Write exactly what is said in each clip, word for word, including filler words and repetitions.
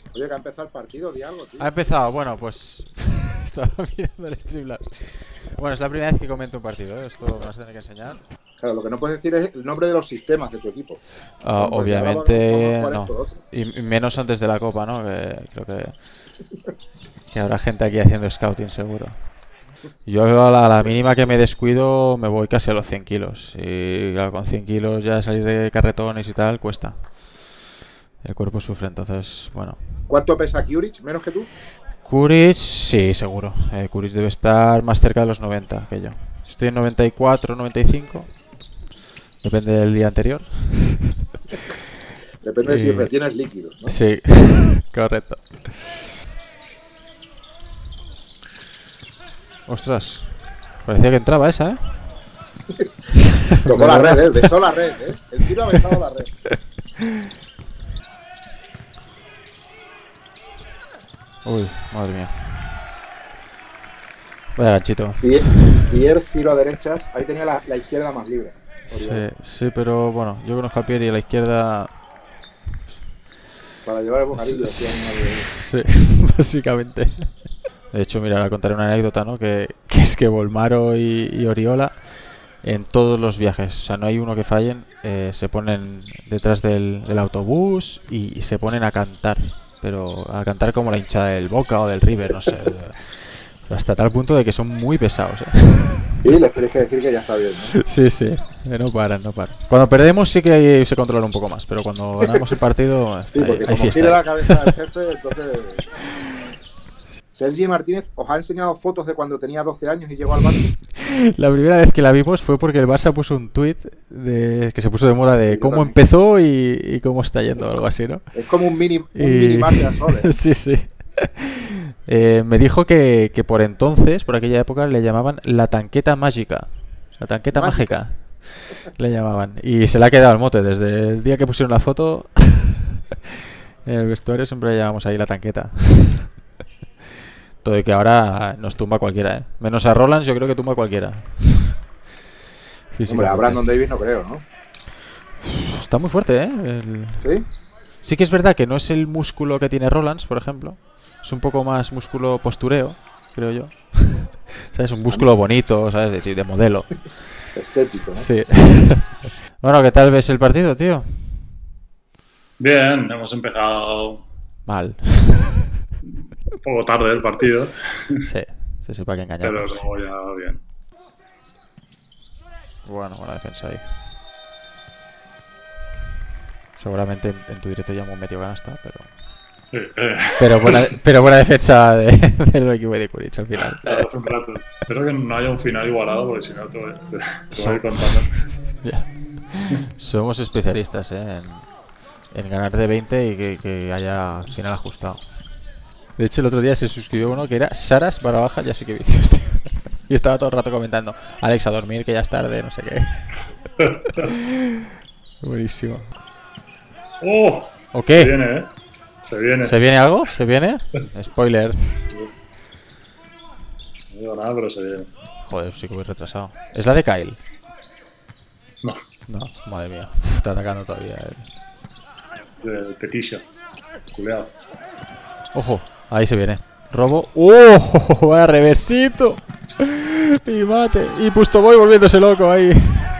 Oye, que ha empezado el partido, di algo, tío. Ha empezado, bueno, pues estaba mirando el Streamlabs. Bueno, es la primera vez que comento un partido, ¿eh? Esto me vas a tener que enseñar. Claro, lo que no puedes decir es el nombre de los sistemas de tu equipo. Uh, Pues ya vamos, vamos a obviamente jugar no. esto otro. Y menos antes de la copa, ¿no? Que creo que, que habrá gente aquí haciendo scouting seguro. Yo a la, a la mínima que me descuido me voy casi a los cien kilos. Y claro, con cien kilos ya salir de carretones y tal cuesta. El cuerpo sufre, entonces, bueno. ¿Cuánto pesa Kuric? ¿Menos que tú? Kuric, sí, seguro. Eh, Kuric debe estar más cerca de los noventa que yo. Estoy en noventa y cuatro, noventa y cinco. Depende del día anterior. Depende de si retienes líquidos, ¿no? Sí, correcto. Ostras, parecía que entraba esa, ¿eh? Tocó la red, ¿eh? Besó la red, ¿eh? El tiro ha besado la red. Uy, madre mía. Vaya ganchito. Pierre giro a derechas. Ahí tenía la, la izquierda más libre. Sí, sí, pero bueno, yo conozco a Pierre y a la izquierda. Para llevar el bocadillo. Sí, sí, sí, básicamente. De hecho, mira, ahora contaré una anécdota, ¿no? Que, que es que Volmaro y, y Oriola, en todos los viajes, o sea, no hay uno que fallen, eh, se ponen detrás del, del autobús y, y se ponen a cantar. Pero a cantar como la hinchada del Boca o del River, no sé. Hasta tal punto de que son muy pesados, ¿eh? Y les tenéis que decir que ya está bien, ¿no? Sí, sí, no paran, no paran. Cuando perdemos sí que hay, se controla un poco más, pero cuando ganamos el partido está sí, porque ahí, hay como fiesta. gire la cabeza del jefe, entonces... Sergi Martínez os ha enseñado fotos de cuando tenía doce años y llegó al Barça. La primera vez que la vimos fue porque el Barça puso un tuit de, que se puso de moda de sí, cómo empezó y, y cómo está yendo, algo así, ¿no? Es como un mini, un y... mini mar de Azores. Sí, sí. Eh, me dijo que, que por entonces, por aquella época, le llamaban la tanqueta mágica. La tanqueta mágica. mágica le llamaban. Y se le ha quedado el mote. Desde el día que pusieron la foto, en el vestuario siempre le llamamos ahí la tanqueta. Todo y que ahora nos tumba cualquiera, ¿eh? Menos a Roland, yo creo que tumba cualquiera. Hombre, a Brandon Davis no creo, ¿no? Está muy fuerte, ¿eh? El... ¿Sí? Sí que es verdad que no es el músculo que tiene Roland, por ejemplo. Es un poco más músculo postureo, creo yo. ¿Sabes? Un músculo bonito, ¿sabes? De, de modelo. Estético, ¿no? Sí. Bueno, ¿qué tal ves el partido, tío? Bien, hemos empezado... Mal. Un poco tarde el partido. Sí, se sepa que engañamos. Pero luego ya bien. Bueno, buena defensa ahí. Seguramente en, en tu directo ya hemos metido canasta, pero... Sí, eh. Pero buena, pero buena defensa de, del equipo de Kuric al final. Hace un rato. Espero que no haya un final igualado, porque si no te voy, te, te voy contando. Ya. Somos especialistas, ¿eh? En, en ganar de veinte y que, que haya final ajustado. De hecho, el otro día se suscribió uno que era Saras barra baja, ya sé que vicios, tío. Y estaba todo el rato comentando: Alex, a dormir, que ya es tarde, no sé qué. Buenísimo. ¡Oh! ¿O Se qué? viene, ¿eh? Se viene. ¿Se viene algo? ¿Se viene? Spoiler. No digo nada, pero se viene. Joder, sí que voy retrasado. ¿Es la de Kyle? No. No, madre mía. Está atacando todavía. Eh. De Petisha. Culeado. Ojo, ahí se viene. Robo. ¡Oh! ¡Vaya reversito! Y mate. Y Pusto voy volviéndose loco ahí.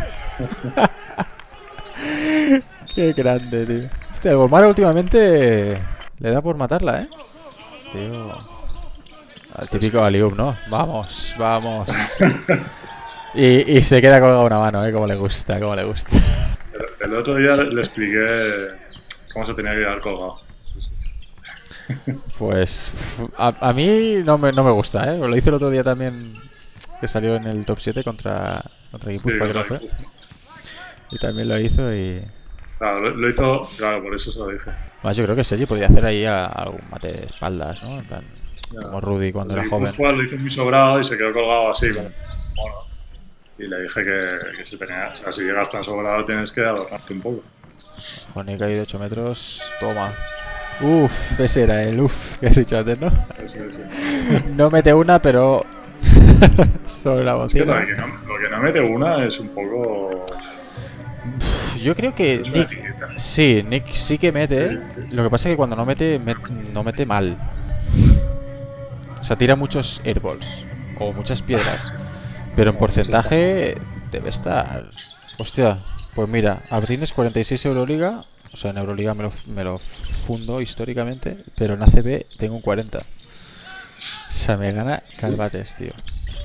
Qué grande, tío. Este, el Volmaro últimamente le da por matarla, ¿eh? Tío. Al típico alley-oop, ¿no? Vamos, vamos. Y, y se queda colgado una mano, ¿eh? Como le gusta, como le gusta. El, el otro día le, le expliqué cómo se tenía que quedar colgado. Pues a, a mí no me, no me gusta, ¿eh? Lo hice el otro día también, que salió en el top siete contra, contra Guipúzcoa, sí, creo que fue. Y también lo hizo y... Claro, lo, lo hizo... Claro, por eso se lo dije. Más yo creo que Sergi podría hacer ahí a, a algún mate de espaldas, ¿no? En plan, ya, como Rudy cuando era joven. Lo hizo muy sobrado y se quedó colgado así, como mono. Y le dije que, que si, tenía, o sea, si llegas tan sobrado tienes que adornarte un poco. Juanica ahí de ocho metros, toma. Uff, ese era el uff que has dicho antes, ¿no? Sí, sí. No mete una, pero sobre la bocina. Es que lo, que no, lo que no mete una es un poco... Yo creo que Es una Nick... etiqueta. Sí, Nick sí que mete. Lo que pasa es que cuando no mete, met- no mete mal. O sea, tira muchos airballs. O muchas piedras. Pero en porcentaje debe estar... Hostia, pues mira, Abrines cuarenta y seis Euroliga. O sea, en Euroliga me lo, me lo fundo históricamente. Pero en A C B tengo un cuarenta. O sea, me gana Calvates, tío.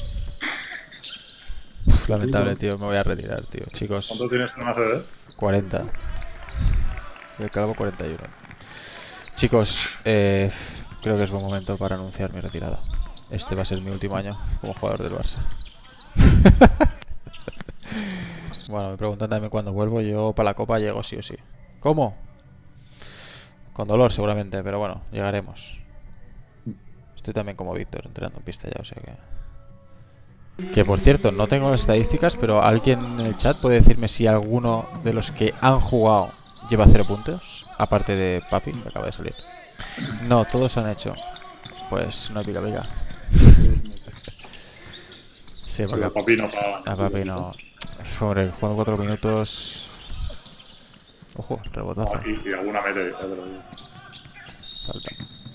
Uf, lamentable, tío. Me voy a retirar, tío. Chicos, ¿Cuánto tienes tú en A C B? cuarenta. Y el Calvo cuarenta y uno. Chicos, eh, creo que es buen momento para anunciar mi retirada. Este va a ser mi último año como jugador del Barça. Bueno, me preguntan también cuándo vuelvo. Yo para la Copa llego sí o sí. ¿Cómo? Con dolor seguramente, pero bueno, llegaremos. Estoy también como Víctor, entrenando en pista ya, o sea que... Que por cierto, no tengo las estadísticas, pero alguien en el chat puede decirme si alguno de los que han jugado lleva cero puntos, aparte de Papi, que acaba de salir. No, todos han hecho. Pues no hay pica pica. Sí, Sí, porque a Papi no pagan. a Papi no. Hombre, jugando cuatro minutos. Ojo, rebotazo. No, y, y alguna mete, ya te lo digo. Falta.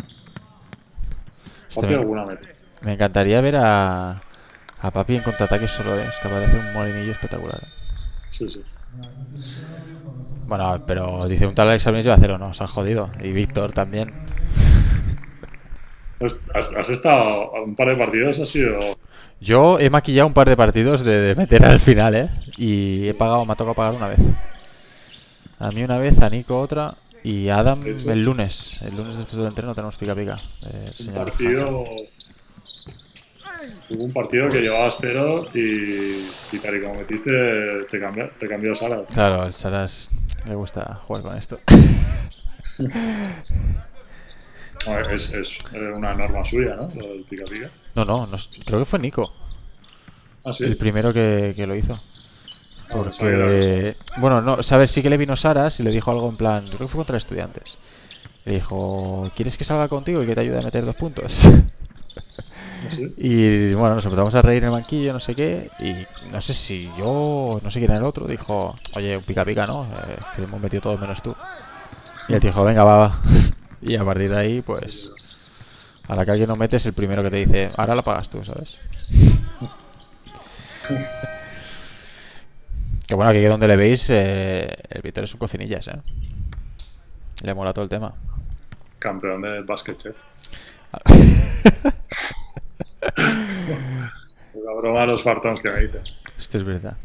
Este Papi me, alguna mete. me encantaría ver a, a Papi en contraataque solo, ¿eh? Es capaz de hacer un molinillo espectacular. ¿Eh? Sí, sí. Bueno, pero dice un tal Alex Abrines lleva cero, ¿no? Se ha jodido. Y Víctor también. Pues, ¿Has, has estado a un par de partidos? ¿Has sido...? Yo he maquillado un par de partidos de, de meter al final, ¿eh? Y he pagado, me ha tocado pagar una vez. A mí una vez, a Nico otra. Y a Adam el lunes. El lunes después del entreno tenemos pica pica. Eh, Un señor partido... Hubo un partido que llevabas cero y, y tal y como metiste te cambió, te cambió Sara. Claro, al Saras le gusta jugar con esto. No, es, es una norma suya, ¿no? Lo del pica pica. No, no, no, creo que fue Nico Ah, sí. el primero que, que lo hizo. Ah, pensaba que era Porque, bueno, no, sabes, sí que le vino Saras y le dijo algo en plan, creo que fue contra Estudiantes. Le dijo, ¿quieres que salga contigo y que te ayude a meter dos puntos? Ah, sí. Y bueno, nos empezamos a reír en el banquillo, no sé qué. Y no sé si yo, no sé quién era el otro, dijo, oye, un pica pica, ¿no? Eh, que hemos metido todos menos tú. Y él dijo, venga, va, va. Y a partir de ahí, pues, a la que alguien no mete es el primero que te dice, ahora la pagas tú, ¿sabes? Que bueno, aquí donde le veis, eh, el Víctor es un cocinillas, ¿eh? Le mola todo el tema. Campeón de Basket Chef. La broma de los fartons que me dicen. Esto es verdad.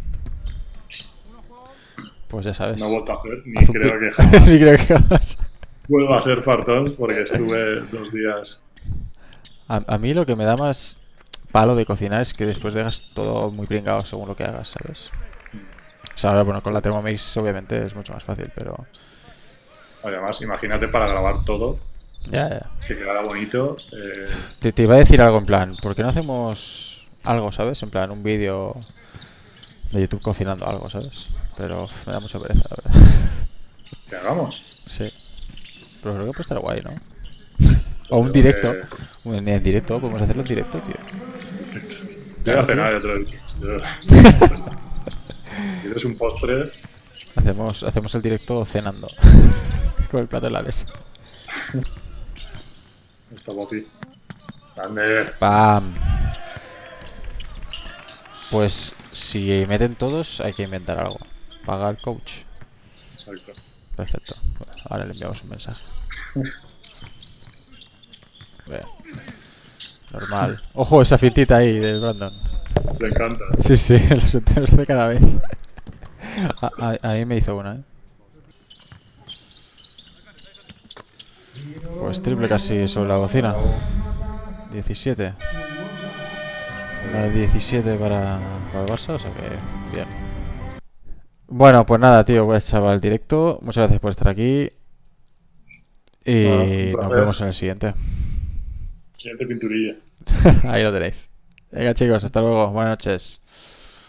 Pues ya sabes. No he vuelto a hacer, ni Haz un creo pi- que jamás Ni creo que jamás. vuelva a hacer fartons porque estuve dos días. A, a mí lo que me da más palo de cocinar es que después dejas todo muy pringado según lo que hagas, ¿sabes? O sea, ahora, bueno, con la Thermomix obviamente es mucho más fácil, pero... Además, imagínate para grabar todo, Ya, ya. que quedara bonito. Eh, Te, te iba a decir algo en plan, ¿por qué no hacemos algo, ¿sabes? En plan, un vídeo de YouTube cocinando algo, ¿sabes? Pero uf, me da mucha pereza, la verdad. que hagamos. Sí. Pero creo que puede estar guay, ¿no? O un Creo directo. que- Un- En directo, podemos hacerlo en directo, tío. Yo voy a cenar, ya te lo he dicho. Yo- ¿Quieres un postre? Hacemos, hacemos el directo cenando. Con el plato en la mesa. Está papi. Grande. ¡Pam! Pues si meten todos, hay que inventar algo. Paga al coach. Exacto. Perfecto. Bueno, ahora le enviamos un mensaje. Vea. Normal. Ojo, esa fintita ahí de Brandon. Le encanta. Sí, sí, los entrenos de cada vez. A, a- a mí me hizo una, ¿eh? Pues triple casi sobre la bocina. diecisiete. Una de diecisiete para, para el Barça, o sea que bien. Bueno, pues nada, tío, voy a echar el directo. Muchas gracias por estar aquí. Y Bueno, un nos placer. vemos en el siguiente. Siguiente pinturilla. Ahí lo tenéis. Venga, chicos, hasta luego. Buenas noches.